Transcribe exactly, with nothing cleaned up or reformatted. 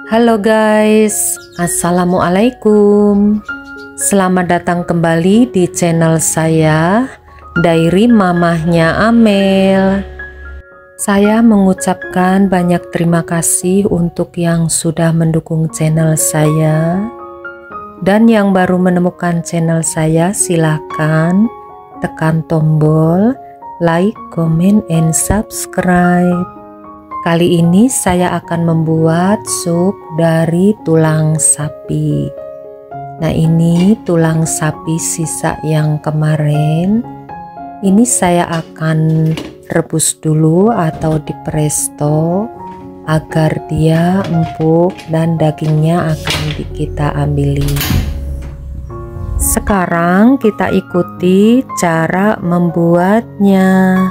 Halo guys, assalamualaikum. Selamat datang kembali di channel saya, Diary Mamahnya Amel. Saya mengucapkan banyak terima kasih untuk yang sudah mendukung channel saya. Dan yang baru menemukan channel saya, silahkan tekan tombol like, comment, and subscribe. Kali ini saya akan membuat sup dari tulang sapi. Nah, ini tulang sapi sisa yang kemarin. Ini saya akan rebus dulu atau di presto agar dia empuk dan dagingnya akan kita ambil. Sekarang kita ikuti cara membuatnya.